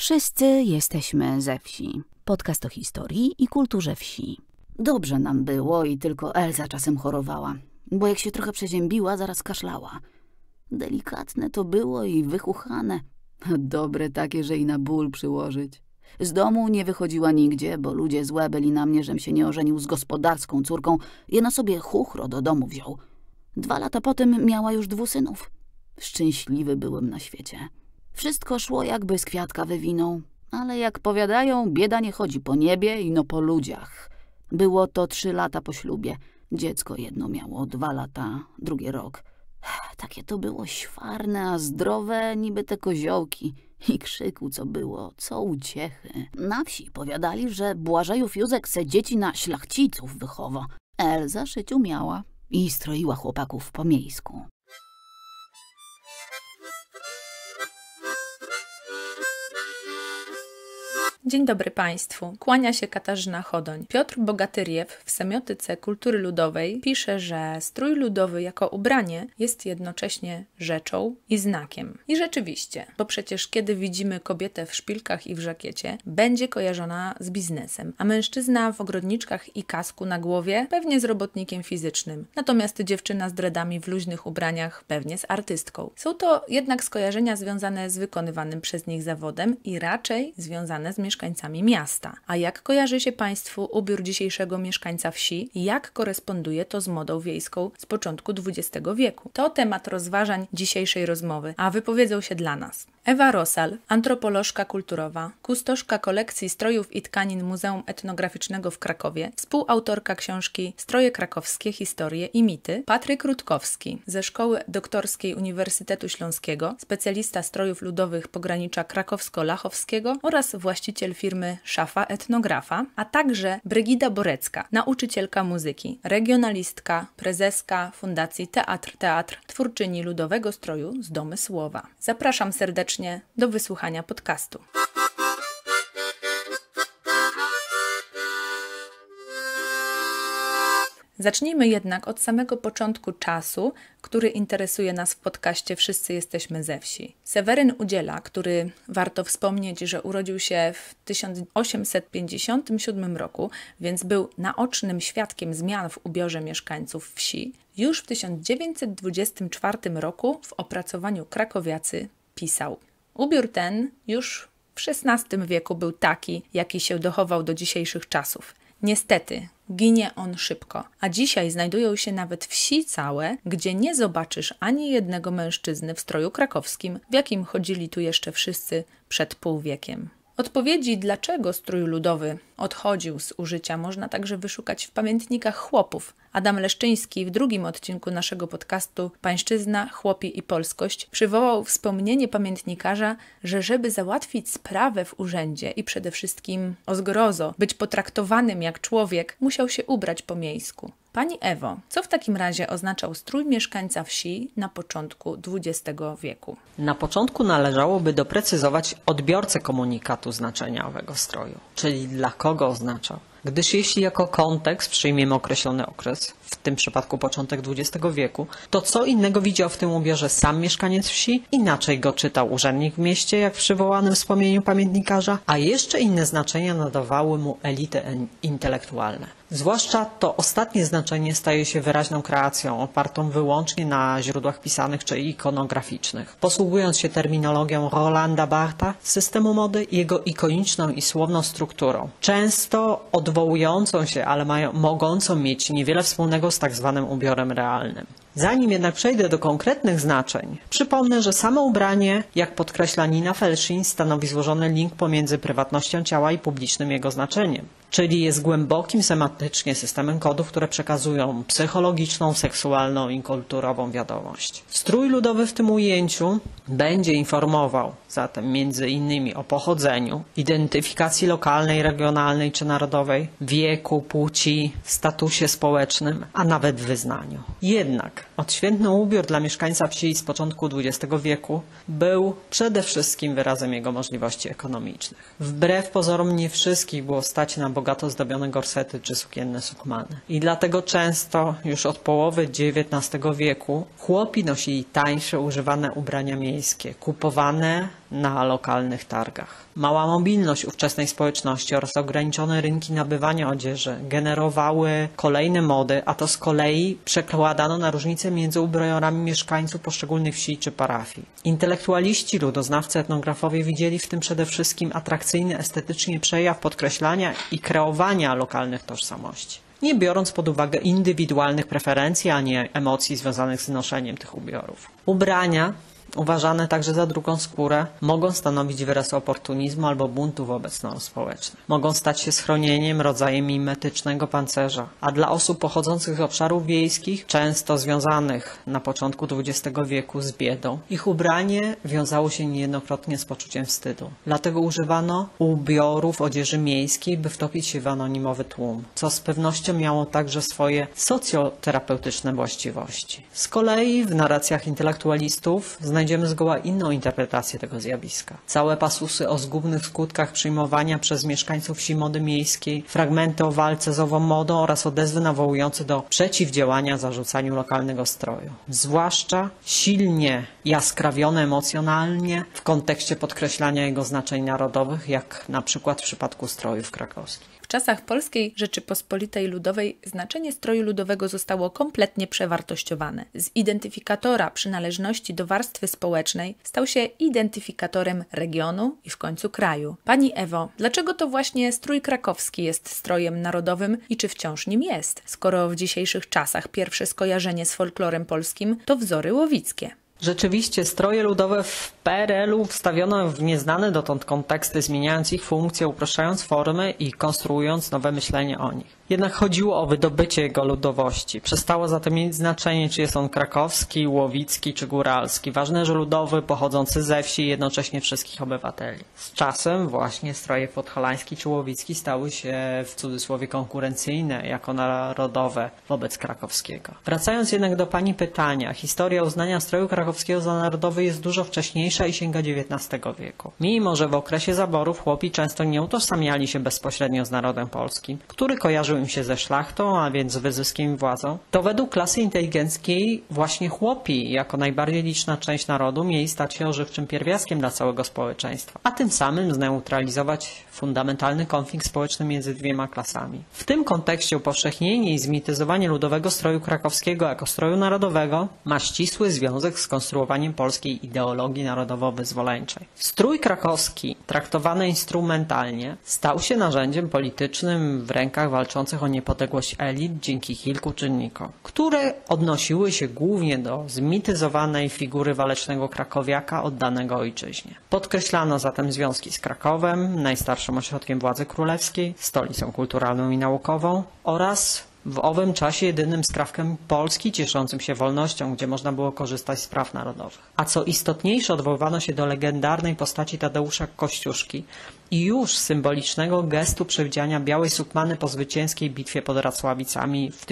Wszyscy jesteśmy ze wsi. Podcast o historii i kulturze wsi. Dobrze nam było i tylko Elza czasem chorowała, bo jak się trochę przeziębiła, zaraz kaszlała. Delikatne to było i wychuchane. Dobre takie, że i na ból przyłożyć. Z domu nie wychodziła nigdzie, bo ludzie złe byli na mnie, żem się nie ożenił z gospodarską córką. Jeno sobie chuchro do domu wziął. 2 lata potem miała już 2 synów. Szczęśliwy byłem na świecie. Wszystko szło jakby z kwiatka wywinął, ale jak powiadają, bieda nie chodzi po niebie, ino po ludziach. Było to 3 lata po ślubie. Dziecko jedno miało 2 lata, drugie rok. Takie to było świarne, a zdrowe niby te koziołki. I krzyku co było, co uciechy. Na wsi powiadali, że Błażejów Józek se dzieci na szlachciców wychowa. Elza szyć umiała i stroiła chłopaków po miejsku. Dzień dobry Państwu. Kłania się Katarzyna Chodoń. Piotr Bogatyriew w Semiotyce Kultury Ludowej pisze, że strój ludowy jako ubranie jest jednocześnie rzeczą i znakiem. I rzeczywiście, bo przecież kiedy widzimy kobietę w szpilkach i w żakiecie, będzie kojarzona z biznesem, a mężczyzna w ogrodniczkach i kasku na głowie pewnie z robotnikiem fizycznym. Natomiast dziewczyna z dreadami w luźnych ubraniach pewnie z artystką. Są to jednak skojarzenia związane z wykonywanym przez nich zawodem i raczej związane z mieszkańcami miasta. A jak kojarzy się Państwu ubiór dzisiejszego mieszkańca wsi i jak koresponduje to z modą wiejską z początku XX wieku? To temat rozważań dzisiejszej rozmowy, a wypowiedzą się dla nas Ewa Rosal, antropolożka kulturowa, kustoszka kolekcji strojów i tkanin Muzeum Etnograficznego w Krakowie, współautorka książki Stroje krakowskie, historie i mity, Patryk Rutkowski ze Szkoły Doktorskiej Uniwersytetu Śląskiego, specjalista strojów ludowych pogranicza krakowsko-lachowskiego oraz właściciel firmy Szafa Etnografa, a także Brygida Borecka, nauczycielka muzyki, regionalistka, prezeska Fundacji Teatr, twórczyni ludowego stroju z Domysłowa. Zapraszam serdecznie do wysłuchania podcastu. Zacznijmy jednak od samego początku czasu, który interesuje nas w podcaście Wszyscy jesteśmy ze wsi. Seweryn Udziela, który warto wspomnieć, że urodził się w 1857 roku, więc był naocznym świadkiem zmian w ubiorze mieszkańców wsi, już w 1924 roku w opracowaniu Krakowiacy pisał: ubiór ten już w XVI wieku był taki, jaki się dochował do dzisiejszych czasów. Niestety, ginie on szybko, a dzisiaj znajdują się nawet wsi całe, gdzie nie zobaczysz ani jednego mężczyzny w stroju krakowskim, w jakim chodzili tu jeszcze wszyscy przed półwiekiem. Odpowiedzi, dlaczego strój ludowy odchodził z użycia, można także wyszukać w pamiętnikach chłopów. Adam Leszczyński w 2. odcinku naszego podcastu Pańszczyzna, chłopi i polskość przywołał wspomnienie pamiętnikarza, że żeby załatwić sprawę w urzędzie i przede wszystkim, o zgrozo, być potraktowanym jak człowiek, musiał się ubrać po miejsku. Pani Ewo, co w takim razie oznaczał strój mieszkańca wsi na początku XX wieku? Na początku należałoby doprecyzować odbiorcę komunikatu znaczenia owego stroju, czyli dla kogo oznaczał. Gdyż jeśli jako kontekst przyjmiemy określony okres, w tym przypadku początek XX wieku, to co innego widział w tym ubiorze sam mieszkaniec wsi, inaczej go czytał urzędnik w mieście, jak w przywołanym wspomnieniu pamiętnikarza, a jeszcze inne znaczenia nadawały mu elity intelektualne. Zwłaszcza to ostatnie znaczenie staje się wyraźną kreacją opartą wyłącznie na źródłach pisanych czy ikonograficznych. Posługując się terminologią Rolanda Bartha, systemu mody i jego ikoniczną i słowną strukturą, często odwołującą się, ale mogącą mieć niewiele wspólnego z tak zwanym ubiorem realnym. Zanim jednak przejdę do konkretnych znaczeń, przypomnę, że samo ubranie, jak podkreśla Nina Felszin, stanowi złożony link pomiędzy prywatnością ciała i publicznym jego znaczeniem. Czyli jest głębokim semantycznie systemem kodów, które przekazują psychologiczną, seksualną i kulturową wiadomość. Strój ludowy w tym ujęciu będzie informował zatem między innymi o pochodzeniu, identyfikacji lokalnej, regionalnej czy narodowej, wieku, płci, statusie społecznym, a nawet wyznaniu. Jednak odświętny ubiór dla mieszkańca wsi z początku XX wieku był przede wszystkim wyrazem jego możliwości ekonomicznych. Wbrew pozorom nie wszystkich było stać na bogato zdobione gorsety czy sukienne sukmany. I dlatego często już od połowy XIX wieku chłopi nosili tańsze, używane ubrania miejskie, kupowane na lokalnych targach. Mała mobilność ówczesnej społeczności oraz ograniczone rynki nabywania odzieży generowały kolejne mody, a to z kolei przekładano na różnice między ubiorami mieszkańców poszczególnych wsi czy parafii. Intelektualiści, ludoznawcy, etnografowie widzieli w tym przede wszystkim atrakcyjny estetycznie przejaw podkreślania i kreowania lokalnych tożsamości, nie biorąc pod uwagę indywidualnych preferencji ani emocji związanych z noszeniem tych ubiorów. Ubrania, uważane także za drugą skórę, mogą stanowić wyraz oportunizmu albo buntu wobec norm społecznych. Mogą stać się schronieniem, rodzajem mimetycznego pancerza, a dla osób pochodzących z obszarów wiejskich, często związanych na początku XX wieku z biedą, ich ubranie wiązało się niejednokrotnie z poczuciem wstydu. Dlatego używano ubiorów odzieży miejskiej, by wtopić się w anonimowy tłum, co z pewnością miało także swoje socjoterapeutyczne właściwości. Z kolei w narracjach intelektualistów znajdziemy zgoła inną interpretację tego zjawiska. Całe pasusy o zgubnych skutkach przyjmowania przez mieszkańców wsi mody miejskiej, fragmenty o walce z ową modą oraz odezwy nawołujące do przeciwdziałania zarzucaniu lokalnego stroju. Zwłaszcza silnie jaskrawione emocjonalnie w kontekście podkreślania jego znaczeń narodowych, jak na przykład w przypadku strojów krakowskich. W czasach Polskiej Rzeczypospolitej Ludowej znaczenie stroju ludowego zostało kompletnie przewartościowane. Z identyfikatora przynależności do warstwy społecznej stał się identyfikatorem regionu i w końcu kraju. Pani Ewo, dlaczego to właśnie strój krakowski jest strojem narodowym i czy wciąż nim jest, skoro w dzisiejszych czasach pierwsze skojarzenie z folklorem polskim to wzory łowickie? Rzeczywiście stroje ludowe w PRL-u wstawiono w nieznane dotąd konteksty, zmieniając ich funkcje, upraszczając formy i konstruując nowe myślenie o nich. Jednak chodziło o wydobycie jego ludowości. Przestało zatem mieć znaczenie, czy jest on krakowski, łowicki czy góralski. Ważne, że ludowy, pochodzący ze wsi i jednocześnie wszystkich obywateli. Z czasem właśnie stroje podhalański czy łowicki stały się w cudzysłowie konkurencyjne jako narodowe wobec krakowskiego. Wracając jednak do pani pytania, historia uznania stroju krakowskiego za narodowy jest dużo wcześniejsza i sięga XIX wieku. Mimo że w okresie zaborów chłopi często nie utożsamiali się bezpośrednio z narodem polskim, który kojarzył im się ze szlachtą, a więc z wyzyskiem i władzą, to według klasy inteligenckiej właśnie chłopi, jako najbardziej liczna część narodu, mieli stać się ożywczym pierwiastkiem dla całego społeczeństwa, a tym samym zneutralizować fundamentalny konflikt społeczny między dwiema klasami. W tym kontekście upowszechnienie i zmityzowanie ludowego stroju krakowskiego jako stroju narodowego ma ścisły związek z konstruowaniem polskiej ideologii narodowo-wyzwoleńczej. Strój krakowski, traktowany instrumentalnie, stał się narzędziem politycznym w rękach walczących o niepodległość elit dzięki kilku czynnikom, które odnosiły się głównie do zmityzowanej figury walecznego krakowiaka oddanego ojczyźnie. Podkreślano zatem związki z Krakowem, najstarszym ośrodkiem władzy królewskiej, stolicą kulturalną i naukową oraz w owym czasie jedynym skrawkiem Polski cieszącym się wolnością, gdzie można było korzystać z praw narodowych. A co istotniejsze, odwoływano się do legendarnej postaci Tadeusza Kościuszki i już symbolicznego gestu przewidziania białej sukmany po zwycięskiej bitwie pod Racławicami w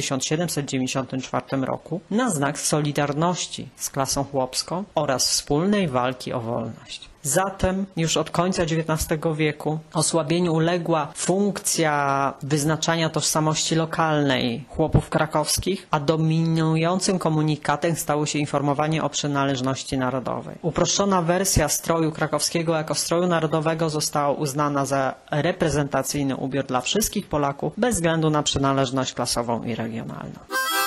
1794 roku na znak solidarności z klasą chłopską oraz wspólnej walki o wolność. Zatem już od końca XIX wieku osłabieniu uległa funkcja wyznaczania tożsamości lokalnej chłopów krakowskich, a dominującym komunikatem stało się informowanie o przynależności narodowej. Uproszczona wersja stroju krakowskiego jako stroju narodowego została uznana za reprezentacyjny ubiór dla wszystkich Polaków bez względu na przynależność klasową i regionalną.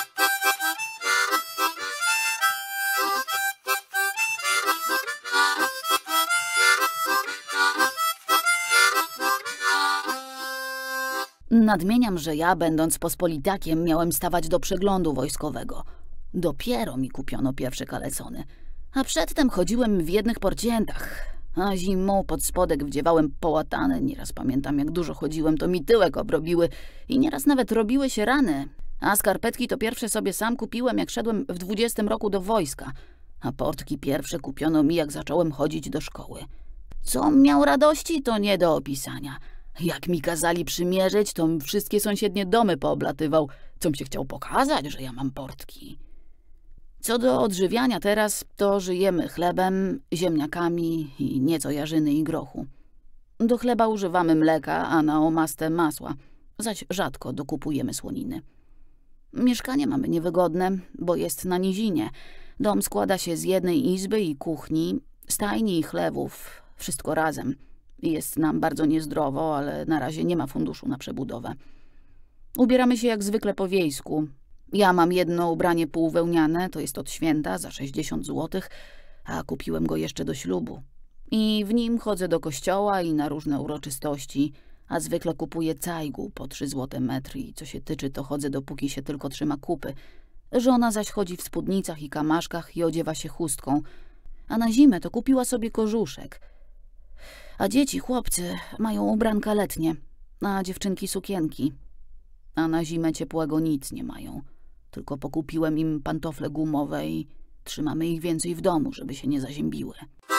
Nadmieniam, że ja, będąc pospolitakiem, miałem stawać do przeglądu wojskowego. Dopiero mi kupiono pierwsze kalecony, a przedtem chodziłem w jednych porciętach, a zimą pod spodek wdziewałem połatane. Nieraz pamiętam, jak dużo chodziłem, to mi tyłek obrobiły i nieraz nawet robiły się rany. A skarpetki to pierwsze sobie sam kupiłem, jak szedłem w 20 roku do wojska, a portki pierwsze kupiono mi, jak zacząłem chodzić do szkoły. Co miał radości, to nie do opisania. Jak mi kazali przymierzyć, to wszystkie sąsiednie domy pooblatywał, com się chciał pokazać, że ja mam portki. Co do odżywiania teraz, to żyjemy chlebem, ziemniakami i nieco jarzyny i grochu. Do chleba używamy mleka, a na omastę masła, zaś rzadko dokupujemy słoniny. Mieszkanie mamy niewygodne, bo jest na nizinie. Dom składa się z jednej izby i kuchni, Stajni i chlewów, wszystko razem. Jest nam bardzo niezdrowo, ale na razie nie ma funduszu na przebudowę. Ubieramy się jak zwykle po wiejsku. Ja mam jedno ubranie półwełniane, to jest od święta, za 60 zł, a kupiłem go jeszcze do ślubu. I w nim chodzę do kościoła i na różne uroczystości, a zwykle kupuję cajgu po 3 zł metr i co się tyczy, to chodzę dopóki się tylko trzyma kupy. Żona zaś chodzi w spódnicach i kamaszkach i odziewa się chustką, a na zimę to kupiła sobie kożuszek. A dzieci, chłopcy, mają ubranka letnie, a dziewczynki sukienki. A na zimę ciepłego nic nie mają. Tylko pokupiłem im pantofle gumowe i trzymamy ich więcej w domu, żeby się nie zaziębiły.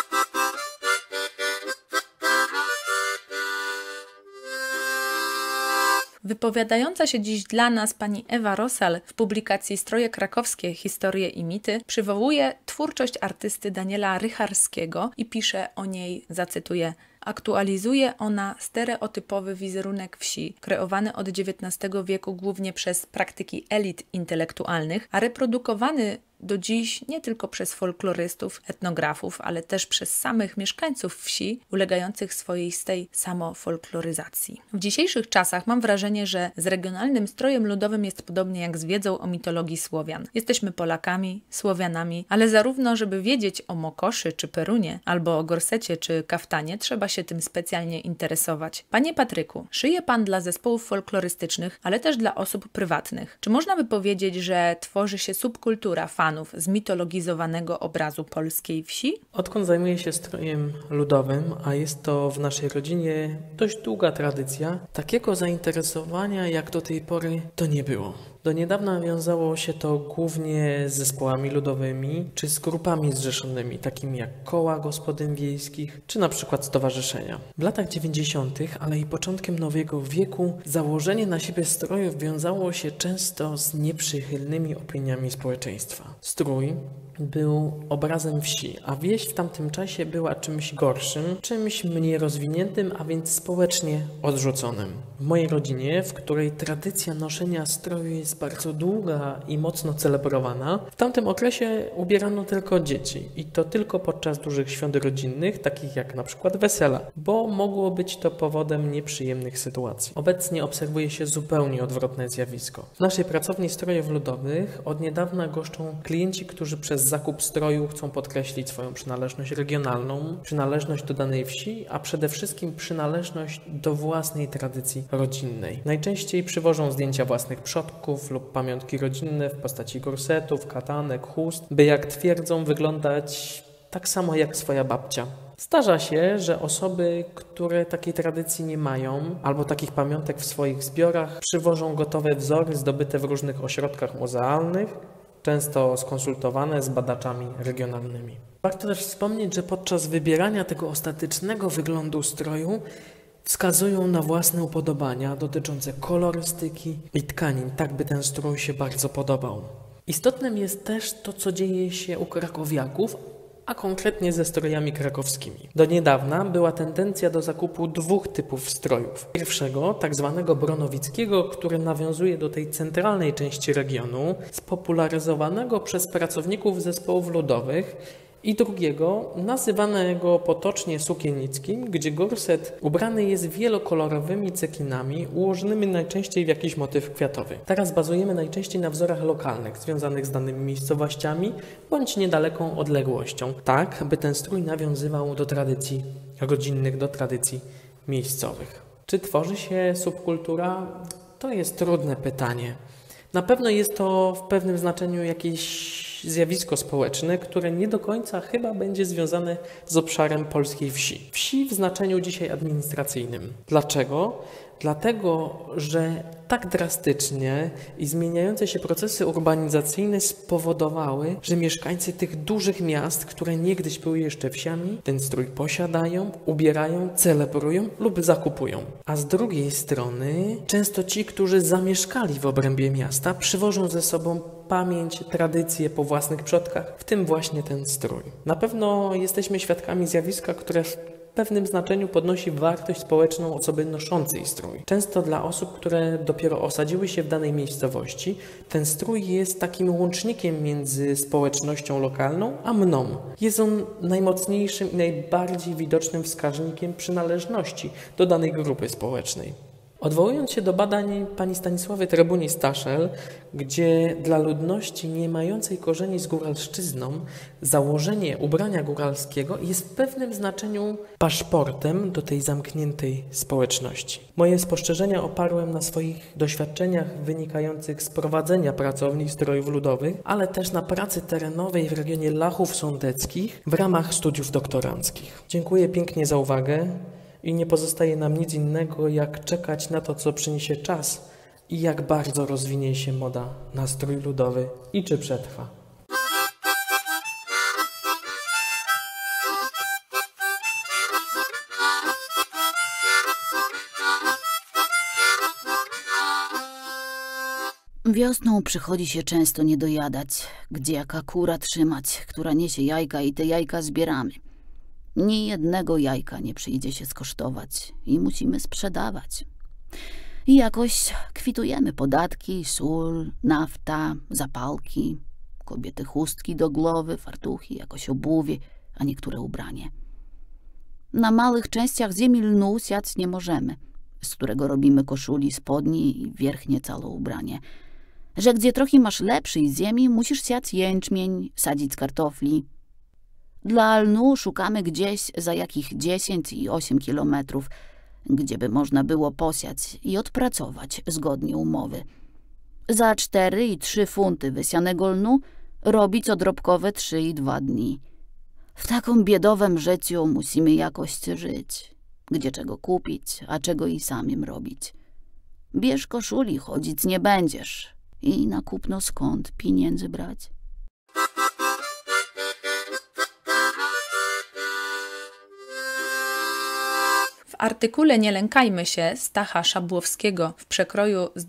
Wypowiadająca się dziś dla nas pani Ewa Rosal w publikacji Stroje krakowskie, historie i mity przywołuje twórczość artysty Daniela Rycharskiego i pisze o niej, zacytuję: aktualizuje ona stereotypowy wizerunek wsi, kreowany od XIX wieku głównie przez praktyki elit intelektualnych, a reprodukowany do dziś nie tylko przez folklorystów, etnografów, ale też przez samych mieszkańców wsi, ulegających swojej samofolkloryzacji. W dzisiejszych czasach mam wrażenie, że z regionalnym strojem ludowym jest podobnie jak z wiedzą o mitologii Słowian. Jesteśmy Polakami, Słowianami, ale zarówno, żeby wiedzieć o Mokoszy czy Perunie, albo o gorsecie czy kaftanie, trzeba się tym specjalnie interesować. Panie Patryku, szyje pan dla zespołów folklorystycznych, ale też dla osób prywatnych. Czy można by powiedzieć, że tworzy się subkultura fanów zmitologizowanego obrazu polskiej wsi? Odkąd zajmuję się strojem ludowym, a jest to w naszej rodzinie dość długa tradycja, takiego zainteresowania jak do tej pory to nie było. Do niedawna wiązało się to głównie z zespołami ludowymi czy z grupami zrzeszonymi, takimi jak koła gospodyń wiejskich czy na przykład stowarzyszenia. W latach 90., ale i początkiem nowego wieku założenie na siebie strojów wiązało się często z nieprzychylnymi opiniami społeczeństwa. Strój był obrazem wsi, a wieś w tamtym czasie była czymś gorszym, czymś mniej rozwiniętym, a więc społecznie odrzuconym. W mojej rodzinie, w której tradycja noszenia stroju jest bardzo długa i mocno celebrowana, w tamtym okresie ubierano tylko dzieci i to tylko podczas dużych świąt rodzinnych, takich jak na przykład wesela, bo mogło być to powodem nieprzyjemnych sytuacji. Obecnie obserwuje się zupełnie odwrotne zjawisko. W naszej pracowni strojów ludowych od niedawna goszczą klienci, którzy przez zakup stroju chcą podkreślić swoją przynależność regionalną, przynależność do danej wsi, a przede wszystkim przynależność do własnej tradycji rodzinnej. Najczęściej przywożą zdjęcia własnych przodków lub pamiątki rodzinne w postaci gorsetów, katanek, chust, by jak twierdzą wyglądać tak samo jak swoja babcia. Zdarza się, że osoby, które takiej tradycji nie mają albo takich pamiątek w swoich zbiorach, przywożą gotowe wzory zdobyte w różnych ośrodkach muzealnych, często skonsultowane z badaczami regionalnymi. Warto też wspomnieć, że podczas wybierania tego ostatecznego wyglądu stroju wskazują na własne upodobania dotyczące kolorystyki i tkanin, tak by ten strój się bardzo podobał. Istotnym jest też to, co dzieje się u krakowiaków, a konkretnie ze strojami krakowskimi. Do niedawna była tendencja do zakupu 2 typów strojów. Pierwszego, tak zwanego bronowickiego, który nawiązuje do tej centralnej części regionu, spopularyzowanego przez pracowników zespołów ludowych, i drugiego, nazywanego potocznie sukienickim, gdzie gorset ubrany jest wielokolorowymi cekinami ułożonymi najczęściej w jakiś motyw kwiatowy. Teraz bazujemy najczęściej na wzorach lokalnych, związanych z danymi miejscowościami bądź niedaleką odległością, tak by ten strój nawiązywał do tradycji rodzinnych, do tradycji miejscowych. Czy tworzy się subkultura? To jest trudne pytanie. Na pewno jest to w pewnym znaczeniu jakieś zjawisko społeczne, które nie do końca chyba będzie związane z obszarem polskiej wsi. Wsi w znaczeniu dzisiaj administracyjnym. Dlaczego? Dlatego, że tak drastycznie i zmieniające się procesy urbanizacyjne spowodowały, że mieszkańcy tych dużych miast, które niegdyś były jeszcze wsiami, ten strój posiadają, ubierają, celebrują lub zakupują. A z drugiej strony często ci, którzy zamieszkali w obrębie miasta, przywożą ze sobą pamięć, tradycje po własnych przodkach, w tym właśnie ten strój. Na pewno jesteśmy świadkami zjawiska, które w pewnym znaczeniu podnosi wartość społeczną osoby noszącej strój. Często dla osób, które dopiero osadziły się w danej miejscowości, ten strój jest takim łącznikiem między społecznością lokalną a mną. Jest on najmocniejszym i najbardziej widocznym wskaźnikiem przynależności do danej grupy społecznej. Odwołując się do badań pani Stanisławy Trebuni-Staszel, gdzie dla ludności nie mającej korzeni z góralszczyzną założenie ubrania góralskiego jest w pewnym znaczeniu paszportem do tej zamkniętej społeczności. Moje spostrzeżenia oparłem na swoich doświadczeniach wynikających z prowadzenia pracowni strojów ludowych, ale też na pracy terenowej w regionie Lachów Sądeckich w ramach studiów doktoranckich. Dziękuję pięknie za uwagę. I nie pozostaje nam nic innego, jak czekać na to, co przyniesie czas i jak bardzo rozwinie się moda na strój ludowy i czy przetrwa. Wiosną przychodzi się często nie dojadać, gdzie jaka kura trzymać, która niesie jajka i te jajka zbieramy. Ni jednego jajka nie przyjdzie się skosztować i musimy sprzedawać. I jakoś kwitujemy podatki, sól, nafta, zapałki, kobiety chustki do głowy, fartuchy, jakoś obuwie, a niektóre ubranie. Na małych częściach ziemi lnu siać nie możemy, z którego robimy koszuli, spodnie i wierchnie całe ubranie. Że gdzie trochę masz lepszej ziemi, musisz siać jęczmień, sadzić kartofli. Dla lnu szukamy gdzieś za jakich 10 i 8 kilometrów, gdzie by można było posiać i odpracować zgodnie umowy. Za 4 i 3 funty wysianego lnu robić odrobkowe 3 i 2 dni. W takim biedowym życiu musimy jakoś żyć. Gdzie czego kupić, a czego i samym robić. Bierz koszuli, chodzić nie będziesz. I na kupno skąd pieniędzy brać? W artykule Nie lękajmy się Stacha Szabłowskiego w przekroju z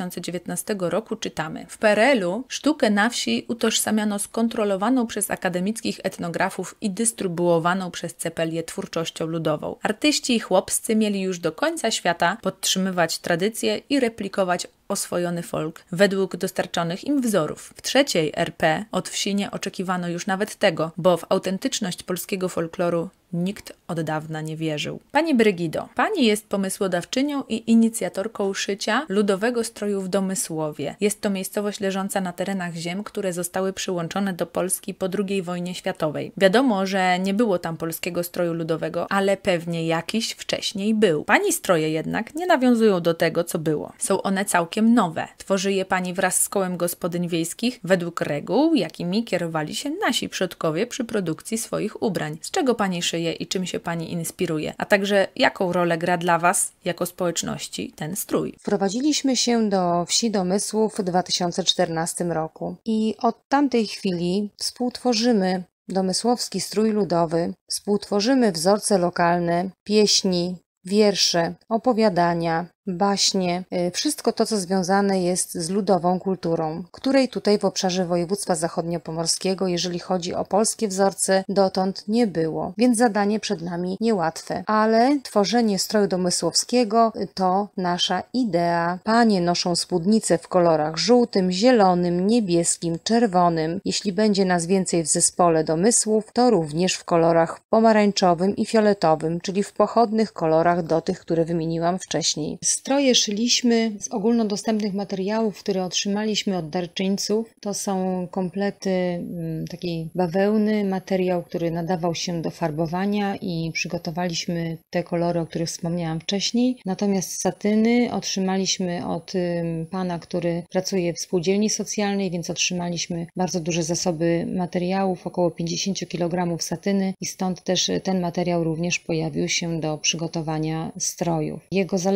2019 roku czytamy: w PRL-u sztukę na wsi utożsamiano z kontrolowaną przez akademickich etnografów i dystrybuowaną przez cepelię twórczością ludową. Artyści i chłopscy mieli już do końca świata podtrzymywać tradycje i replikować oswojony folk według dostarczonych im wzorów. W trzeciej RP od wsi nie oczekiwano już nawet tego, bo w autentyczność polskiego folkloru nikt od dawna nie wierzył. Pani Brygido, pani jest pomysłodawczynią i inicjatorką szycia ludowego stroju w Domysłowie. Jest to miejscowość leżąca na terenach ziem, które zostały przyłączone do Polski po II wojnie światowej. Wiadomo, że nie było tam polskiego stroju ludowego, ale pewnie jakiś wcześniej był. Pani stroje jednak nie nawiązują do tego, co było. Są one całkiem nowe. Tworzy je pani wraz z kołem gospodyń wiejskich według reguł, jakimi kierowali się nasi przodkowie przy produkcji swoich ubrań. Z czego pani szyje i czym się pani inspiruje? A także jaką rolę gra dla was, jako społeczności, ten strój? Wprowadziliśmy się do wsi Domysłów w 2014 roku i od tamtej chwili współtworzymy domysłowski strój ludowy, współtworzymy wzorce lokalne, pieśni, wiersze, opowiadania, baśnie, wszystko to, co związane jest z ludową kulturą, której tutaj w obszarze województwa zachodniopomorskiego, jeżeli chodzi o polskie wzorce, dotąd nie było, więc zadanie przed nami niełatwe, ale tworzenie stroju domysłowskiego to nasza idea. Panie noszą spódnice w kolorach żółtym, zielonym, niebieskim, czerwonym. Jeśli będzie nas więcej w zespole domysłów, to również w kolorach pomarańczowym i fioletowym, czyli w pochodnych kolorach do tych, które wymieniłam wcześniej. Stroje szyliśmy z ogólnodostępnych materiałów, które otrzymaliśmy od darczyńców. To są komplety takiej bawełny, materiał, który nadawał się do farbowania i przygotowaliśmy te kolory, o których wspomniałam wcześniej. Natomiast satyny otrzymaliśmy od pana, który pracuje w spółdzielni socjalnej, więc otrzymaliśmy bardzo duże zasoby materiałów, około 50 kg satyny i stąd też ten materiał również pojawił się do przygotowania strojów. Jego zaletą było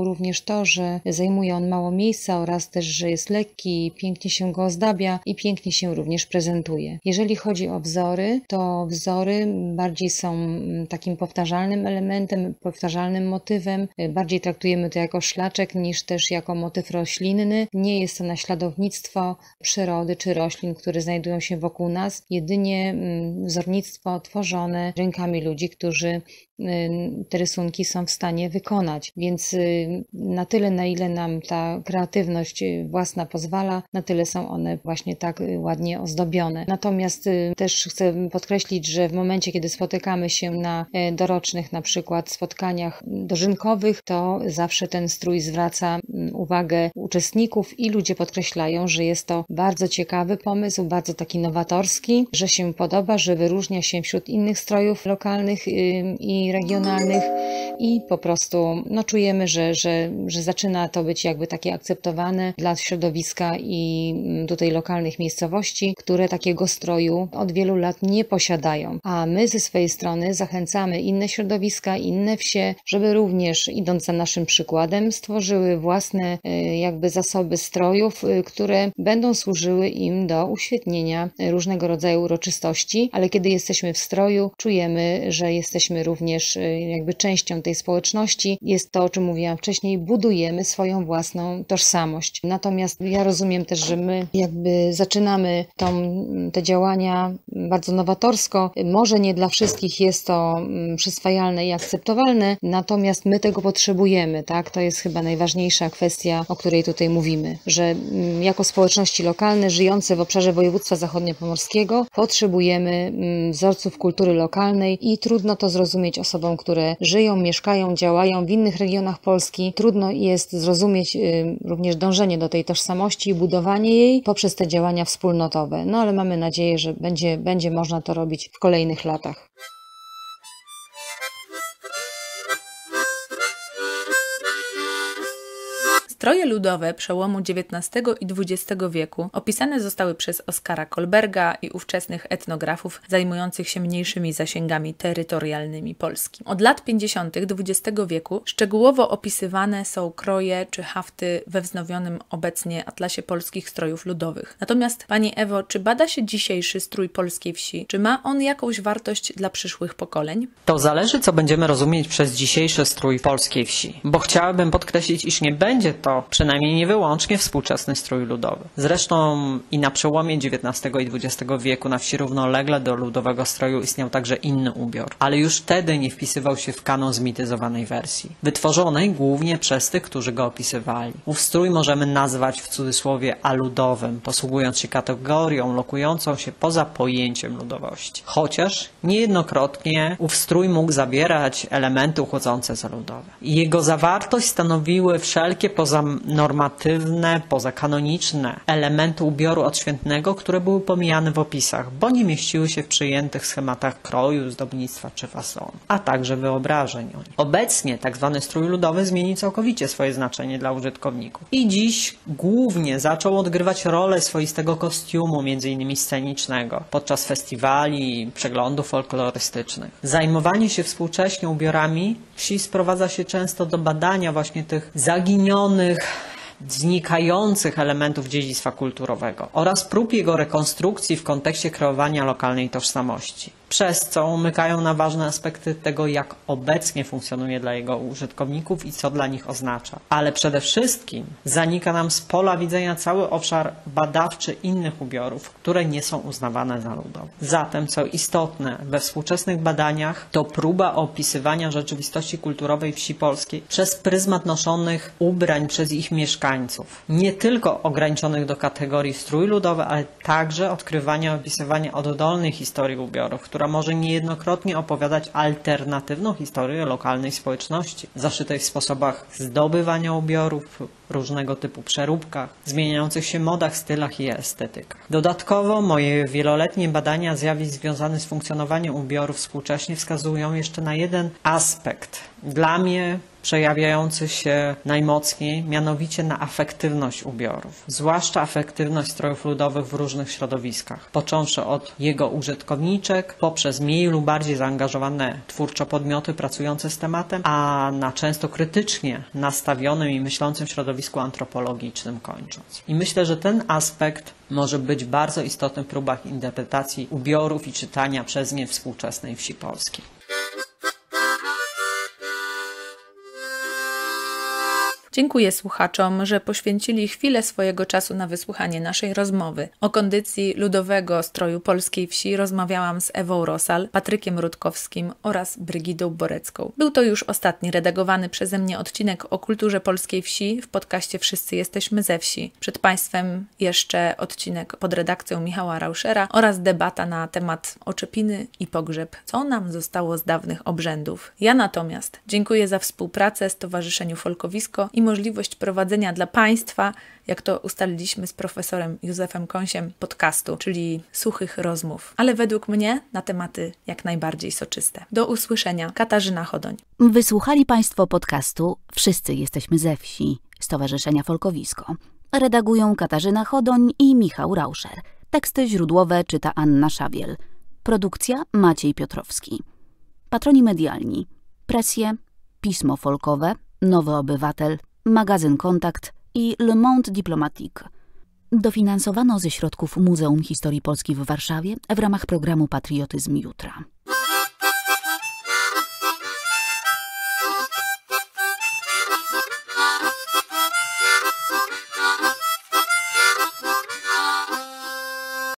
również to, że zajmuje on mało miejsca oraz też, że jest lekki, pięknie się go ozdabia i pięknie się również prezentuje. Jeżeli chodzi o wzory, to wzory bardziej są takim powtarzalnym elementem, powtarzalnym motywem. Bardziej traktujemy to jako szlaczek niż też jako motyw roślinny. Nie jest to naśladownictwo przyrody czy roślin, które znajdują się wokół nas. Jedynie wzornictwo tworzone rękami ludzi, którzy te rysunki są w stanie wykonać. Więc na tyle, na ile nam ta kreatywność własna pozwala, na tyle są one właśnie tak ładnie ozdobione. Natomiast też chcę podkreślić, że w momencie, kiedy spotykamy się na dorocznych na przykład spotkaniach dożynkowych, to zawsze ten strój zwraca uwagę uczestników i ludzie podkreślają, że jest to bardzo ciekawy pomysł, bardzo taki nowatorski, że się podoba, że wyróżnia się wśród innych strojów lokalnych i regionalnych i po prostu czujemy, że zaczyna to być jakby takie akceptowane dla środowiska i tutaj lokalnych miejscowości, które takiego stroju od wielu lat nie posiadają. A my ze swojej strony zachęcamy inne środowiska, inne wsie, żeby również idąc za naszym przykładem stworzyły własne jakby zasoby strojów, które będą służyły im do uświetnienia różnego rodzaju uroczystości, ale kiedy jesteśmy w stroju, czujemy, że jesteśmy również jakby częścią tej społeczności. Jest to, o czym mówiłam wcześniej, budujemy swoją własną tożsamość. Natomiast ja rozumiem też, że my jakby zaczynamy te działania bardzo nowatorsko. Może nie dla wszystkich jest to przyswajalne i akceptowalne, natomiast my tego potrzebujemy, tak? To jest chyba najważniejsza kwestia, o której tutaj mówimy, że jako społeczności lokalne żyjące w obszarze województwa zachodniopomorskiego potrzebujemy wzorców kultury lokalnej i trudno to zrozumieć osobom, które żyją, mieszkają, działają w innych regionach Polski. Trudno jest zrozumieć również dążenie do tej tożsamości i budowanie jej poprzez te działania wspólnotowe. Ale mamy nadzieję, że będzie można to robić w kolejnych latach. Stroje ludowe przełomu XIX i XX wieku opisane zostały przez Oskara Kolberga i ówczesnych etnografów zajmujących się mniejszymi zasięgami terytorialnymi Polski. Od lat 50. XX wieku szczegółowo opisywane są kroje czy hafty we wznowionym obecnie Atlasie Polskich Strojów Ludowych. Natomiast Pani Ewo, czy bada się dzisiejszy strój polskiej wsi? Czy ma on jakąś wartość dla przyszłych pokoleń? To zależy, co będziemy rozumieć przez dzisiejszy strój polskiej wsi, bo chciałabym podkreślić, iż nie będzie to przynajmniej nie wyłącznie współczesny strój ludowy. Zresztą i na przełomie XIX i XX wieku na wsi równolegle do ludowego stroju istniał także inny ubiór, ale już wtedy nie wpisywał się w kanon zmityzowanej wersji, wytworzonej głównie przez tych, którzy go opisywali. Ów strój możemy nazwać w cudzysłowie aludowym, posługując się kategorią lokującą się poza pojęciem ludowości. Chociaż niejednokrotnie ów strój mógł zawierać elementy uchodzące za ludowe. Jego zawartość stanowiły wszelkie pozanormatywne, pozakanoniczne elementy ubioru odświętnego, które były pomijane w opisach, bo nie mieściły się w przyjętych schematach kroju, zdobnictwa czy fasonu, a także wyobrażeń o nich. Obecnie tzw. strój ludowy zmieni całkowicie swoje znaczenie dla użytkowników i dziś głównie zaczął odgrywać rolę swoistego kostiumu, m.in. scenicznego, podczas festiwali i przeglądów folklorystycznych. Zajmowanie się współcześnie ubiorami wsi sprowadza się często do badania właśnie tych zaginionych, znikających elementów dziedzictwa kulturowego oraz prób jego rekonstrukcji w kontekście kreowania lokalnej tożsamości, przez co umykają na ważne aspekty tego, jak obecnie funkcjonuje dla jego użytkowników i co dla nich oznacza. Ale przede wszystkim zanika nam z pola widzenia cały obszar badawczy innych ubiorów, które nie są uznawane za ludowe. Zatem, co istotne, we współczesnych badaniach to próba opisywania rzeczywistości kulturowej wsi polskiej przez pryzmat noszonych ubrań przez ich mieszkańców. Nie tylko ograniczonych do kategorii strój ludowy, ale także odkrywania i opisywania oddolnej historii ubiorów, która może niejednokrotnie opowiadać alternatywną historię lokalnej społeczności, zaszytej w sposobach zdobywania ubiorów, różnego typu przeróbkach, zmieniających się modach, stylach i estetykach. Dodatkowo moje wieloletnie badania zjawisk związanych z funkcjonowaniem ubiorów współcześnie wskazują jeszcze na jeden aspekt, dla mnie przejawiający się najmocniej, mianowicie na afektywność ubiorów, zwłaszcza afektywność strojów ludowych w różnych środowiskach, począwszy od jego użytkowniczek, poprzez mniej lub bardziej zaangażowane twórczo podmioty pracujące z tematem, a na często krytycznie nastawionym i myślącym środowisku antropologicznym kończąc. I myślę, że ten aspekt może być bardzo istotny w próbach interpretacji ubiorów i czytania przez nie współczesnej wsi polskiej. Dziękuję słuchaczom, że poświęcili chwilę swojego czasu na wysłuchanie naszej rozmowy. O kondycji ludowego stroju polskiej wsi rozmawiałam z Ewą Rosal, Patrykiem Rutkowskim oraz Brygidą Borecką. Był to już ostatni redagowany przeze mnie odcinek o kulturze polskiej wsi w podcaście Wszyscy jesteśmy ze wsi. Przed Państwem jeszcze odcinek pod redakcją Michała Rauschera oraz debata na temat oczepiny i pogrzeb, co nam zostało z dawnych obrzędów. Ja natomiast dziękuję za współpracę Stowarzyszeniu Folkowisko i możliwość prowadzenia dla Państwa, jak to ustaliliśmy z profesorem Józefem Kąsiem, podcastu, czyli suchych rozmów, ale według mnie na tematy jak najbardziej soczyste. Do usłyszenia. Katarzyna Chodoń. Wysłuchali Państwo podcastu Wszyscy jesteśmy ze wsi Stowarzyszenia Folkowisko. Redagują Katarzyna Chodoń i Michał Rauscher. Teksty źródłowe czyta Anna Szabiel. Produkcja Maciej Piotrowski. Patroni medialni: Presje, Pismo Folkowe, Nowy Obywatel, Magazyn Kontakt i Le Monde Diplomatique. Dofinansowano ze środków Muzeum Historii Polski w Warszawie w ramach programu Patriotyzm Jutra.